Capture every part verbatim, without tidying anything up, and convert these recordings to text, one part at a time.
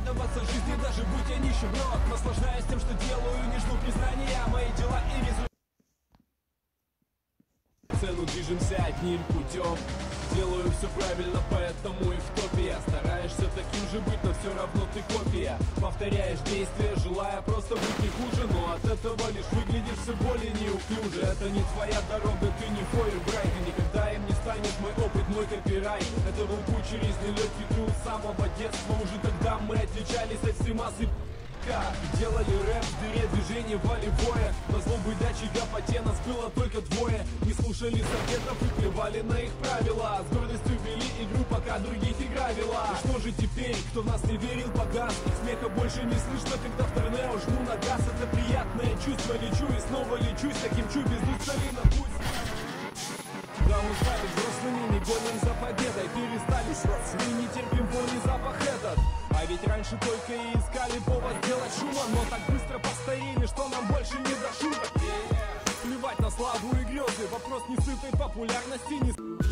радоваться жизни, даже будь я нищеброд. Наслаждаюсь тем, что делаю, не жду признания. Мои дела и результаты. Цену движемся одним путем. Делаю все правильно, поэтому и в топе. Стараешься таким же быть, но все равно ты копия. Повторяешь действия, желая просто быть не хуже, но от этого лишь выглядишь все более неуклюже. Это не твоя дорога, ты не фойербрайт, и никогда им не станешь. Мой опыт, мой копирайт. Это был путь через нелегкий труд с самого детства. Уже тогда мы отличались от всей массы. Делали рэп в дыре, движение волевое. На злобу и дачи гопоте нас было только двое. Не слушали советов и плевали на их правила. С гордостью вели игру, пока других игра вела. И что же теперь, кто в нас не верил, погас. Их смеха больше не слышно, когда в торнео жму на газ. Это приятное чувство, лечу и снова лечусь. Таким чу без цели на путь. Да, мы стали взрослыми, не гоним за победой. Перестали сраться и не терпим вони запах этот. А ведь раньше только и искали повод сделать шума, но так быстро постарели, что нам больше не до шуток. Плевать на славу и грезы, вопрос не сытой популярности, не...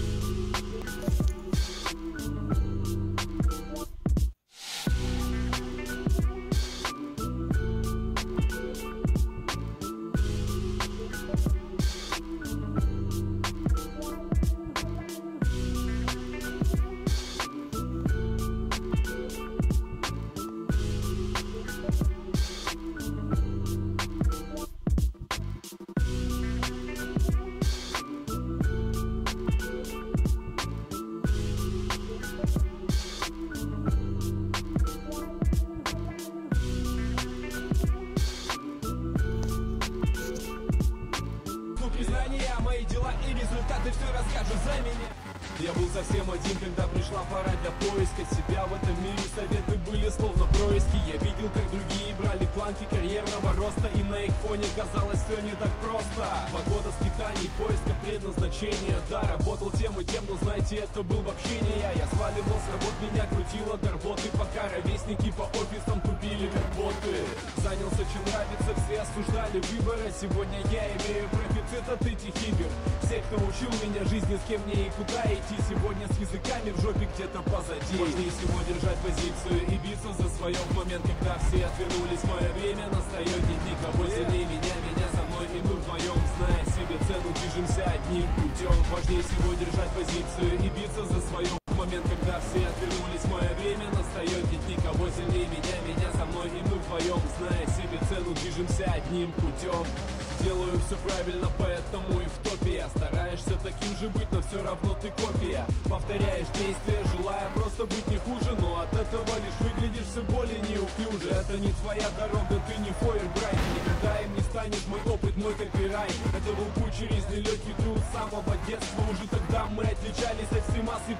Мои дела и результаты все расскажут за меня. Я был совсем один, когда пришла пора для поиска себя в этом мире. Советы были словно происки. Я видел, как другие брали планки карьерного роста, и на их фоне казалось все не так просто. Два года скитаний, поиска предназначения. Да, работал тем и тем, но знаете, это был вообще не я. Я сваливал с работ, меня крутило до рвоты, пока ровесники по офисам тупили как боты. Занялся чем нравится, все осуждали выбора. Сегодня я имею профицит от этих игр. Все, кто учил меня жизни, с кем мне и куда идти, сегодня с языками в жопе где-то позади. Важнее всего держать позицию и биться за свое. В момент, когда все отвернулись, мое время настает. Нет никого сильнее меня, меня со мной, и мы вдвоем, зная себе цену, движемся одним путем. Важнее всего держать позицию и биться за свое. В момент, когда все отвернулись, мое время настает. Нет никого сильнее меня, меня со мной, и мы вдвоем, зная себе цену, движемся одним путем. Делаю все правильно, поэтому и в топе. Стараешься таким же быть, но все равно ты копия. Повторяешь действия, желая просто быть не хуже, но от этого лишь выглядишь все более неуклюже. Это не твоя дорога, ты не фойербрайт, никогда им не станешь. Мой опыт, мой копирайт. Это был путь через нелегкий труд с самого детства. Уже тогда мы отличались от всей массы.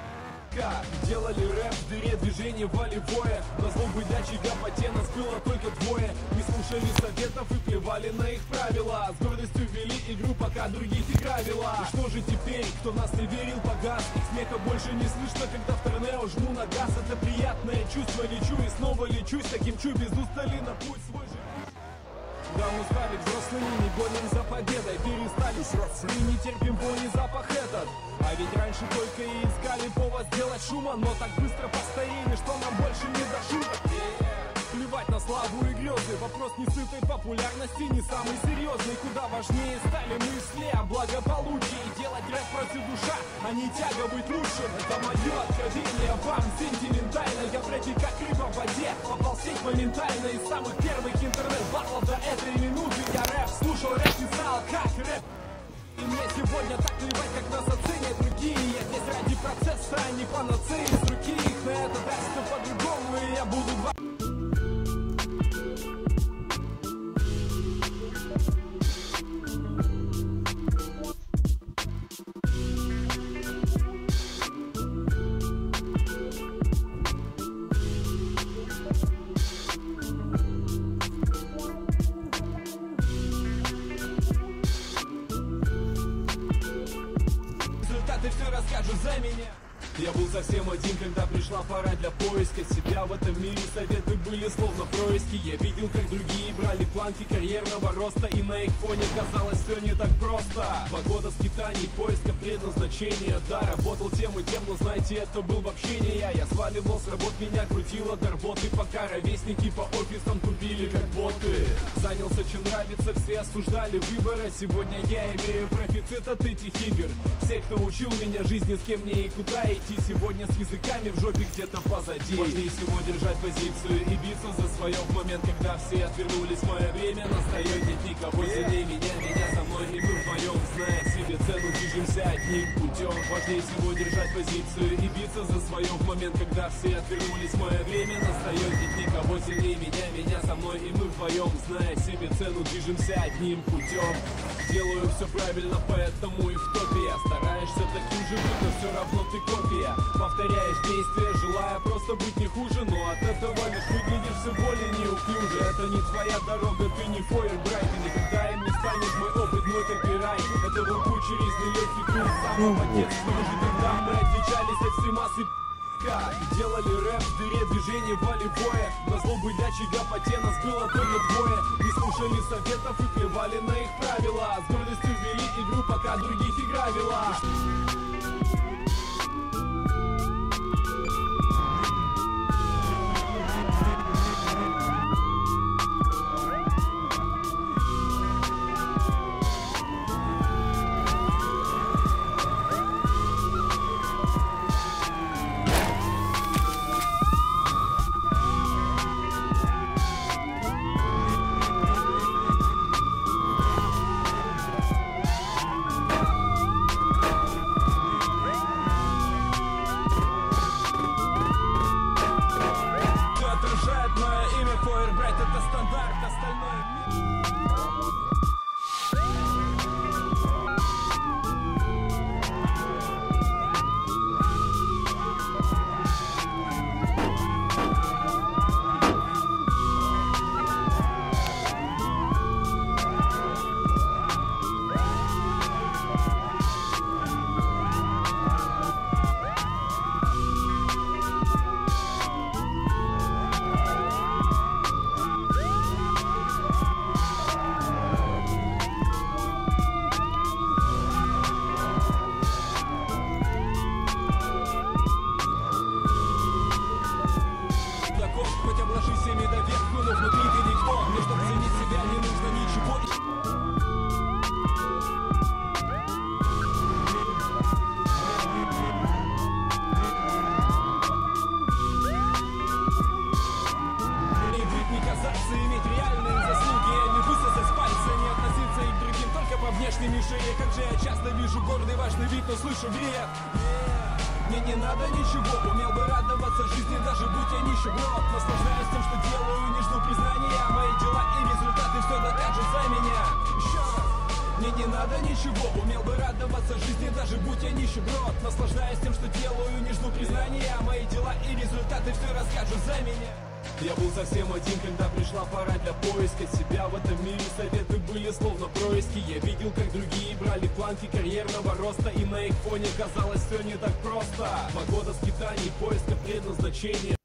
Делали рэп в дыре, движение волевое. На злобу и дачи гопоте нас было только двое. Не слушали советов и плевали на их правила. С гордостью вели игру, пока других игра вела. И что же теперь, кто в нас не верил, погас. Их смеха больше не слышно, когда в торнео жму на газ. Это приятное чувство, лечу и снова лечусь. Таким чу без устали на путь свой же. Да, мы стали взрослыми, не гоним за победой. Перестали сраться и не терпим вони запах этот. А ведь раньше только и искали повод сделать шума, но так быстро постарели, что нам больше не до шуток. Плевать на славу и грезы, вопрос не сытой популярности, не самый серьезный. Куда важнее стали мысли о благополучии. Делать рэп против душа, а не тяга быть лучшим. Это мое откровение вам, сентиментально. Я в рэпе как рыба в воде, попал в сеть моментально. Из самых первых интернет-батлов до этой минуты я рэп слушал, рэп писал как рэп. И мне сегодня так плевать, как нас оценят другие. Я здесь ради процесса, а не панацеи с руки их. На этот раз все по-другому, и я буду два. Все расскажут за меня. Я был совсем один, когда пришла пора для поиска себя в этом мире. Советы были словно происки. Я видел, как другие брали планки карьерного роста, и на их фоне казалось все не так просто. Два года скитаний, поиска предназначения. Да, работал тем и тем, но знаете, это был вообще не я. Я сваливал с работ, меня крутило до рвоты, пока ровесники по офисам тупили как боты. Занялся чем нравится, все осуждали выбора. Сегодня я имею профицит от этих игр. Все, кто учил меня жизни, с кем мне и куда идти, сегодня с языками в жопе где-то позади. Важнее всего держать позицию и биться за свое. В момент, когда все отвернулись, мое время настает. Нет никого сильнее меня, меня со мной, и мы вдвоем, зная себе цену, движемся одним путем. Важнее всего держать позицию и биться за свое. В момент, когда все отвернулись, мое время настает. Нет никого сильнее меня, меня со мной, и мы вдвоем, зная себе цену, движемся одним путем. Делаю все правильно, поэтому и в топе я. Стараешься таким же быть, но все равно ты копия. Повторяешь действия, желая просто быть не хуже, но от этого лишь выглядишь все более неуклюже. Это не твоя дорога, ты не фойербрайт, и никогда им не станет мой опыт, мой копирайт. Это был путь через нелегкий круг с самого детства, уже когда мы отличались от всей массы. Делали рэп в дыре, движение волевое. На зло быдячей гопоте нас было только двое. Не слушали советов и плевали на их правила. С гордостью вели игру, пока других игра вела. Как же я часто вижу гордый важный вид, но слышу бред. Мне не надо ничего, умел бы радоваться жизни, даже будь я нищеброд. Наслаждаюсь тем, что делаю, не жду признания. Мои дела и результаты все докажут за меня. Еще раз. Мне не надо ничего, умел бы радоваться жизни, даже будь я нищеброд. Наслаждаюсь тем, что делаю, не жду признания. Мои дела и результаты все расскажут за меня. Я был совсем один, когда пришла пора для поиска себя. В этом мире советы были словно происки. Я видел, как другие брали планки карьерного роста, и на их фоне казалось все не так просто. Два года скитаний, поиска предназначения.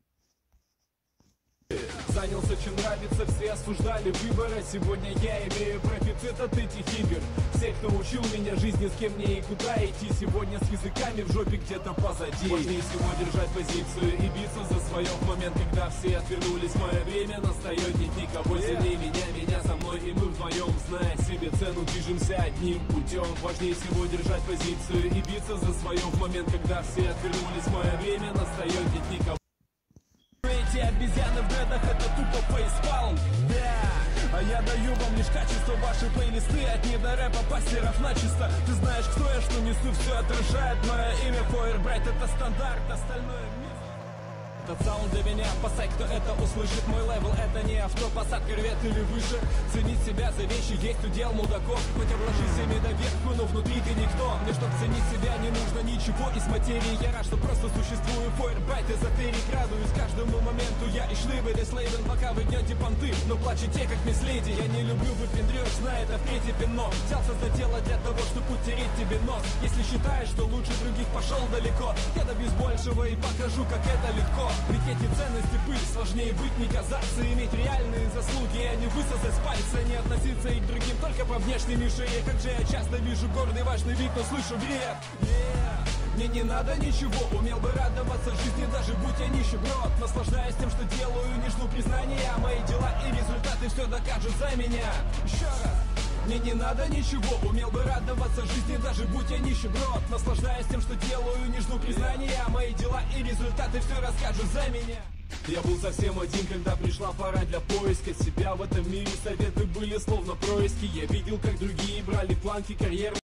Занялся чем нравится, все осуждали выбора. Сегодня я имею профицит от этих игр. Все, кто учил меня жизни, с кем мне и куда идти, сегодня с языками в жопе где-то позади. Важнее всего держать позицию и биться за свое. В момент, когда все отвернулись, мое время настает. Нет никого сильнее меня, меня со мной, и мы вдвоем, зная себе цену, движемся одним путем. Важнее всего держать позицию и биться за свое. В момент, когда все отвернулись, мое время настает. Нет никого. Эти обезьяны в дредах — это тупо фейспалм. Да, а я даю вам лишь качество. Ваши плейлисты от не до рэпа пастеров начисто. Ты знаешь, кто я, что несу, все отражает мое имя. Фойербрайт — это стандарт, остальное место. Этот саунд для меня, пасай, кто это услышит. Мой левел — это не авто, посадка рвет или выше. Ценить себя за вещи есть удел мудаков. Хоть обложись ими доверху, но внутри ты никто. Мне, чтоб ценить себя, не нужно ничего из материи. Я рад, что просто существую. Фойербрайт, эзотерик, радуюсь каждому моменту. Я и шлыбы, слейвен, пока вы гнете понты. Но плачете, как мисс Леди. Я не люблю выпендрёж, знай, это впредь пинно. Взял создать тело для того, чтобы утереть тебе нос. Если считаешь, что лучше других, пошел далеко. Я добьюсь большего и покажу, как это легко. Ведь эти ценности пыль, сложнее быть, не казаться, иметь реальные заслуги, а не высосать с пальца, не относиться и к другим только по внешней мишени. Как же я часто вижу гордый важный вид, но слышу бред. Yeah. Мне не надо ничего, умел бы радоваться жизни, даже будь я нищеброд. Наслаждаясь тем, что делаю, не жду признания. Мои дела и результаты все докажут за меня. Еще раз. Мне не надо ничего, умел бы радоваться жизни, даже будь я нищеброд. Наслаждаясь тем, что делаю, не жду признания. Мои дела и результаты все расскажут за меня. Я был совсем один, когда пришла пора для поиска себя в этом мире. Советы были словно происки. Я видел, как другие брали планки карьеры.